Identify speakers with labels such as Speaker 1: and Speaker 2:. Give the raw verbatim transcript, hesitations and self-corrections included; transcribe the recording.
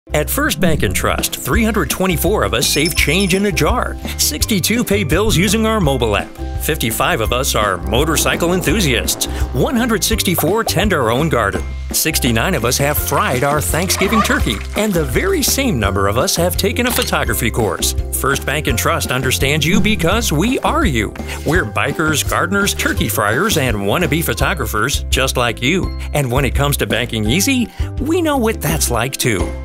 Speaker 1: At First Bank and Trust, three hundred twenty-four of us save change in a jar. sixty-two pay bills using our mobile app. fifty-five of us are motorcycle enthusiasts. one hundred sixty-four tend our own garden. sixty-nine of us have fried our Thanksgiving turkey. And the very same number of us have taken a photography course. First Bank and Trust understands you because we are you. We're bikers, gardeners, turkey fryers, and wannabe photographers just like you. And when it comes to banking easy, we know what that's like too.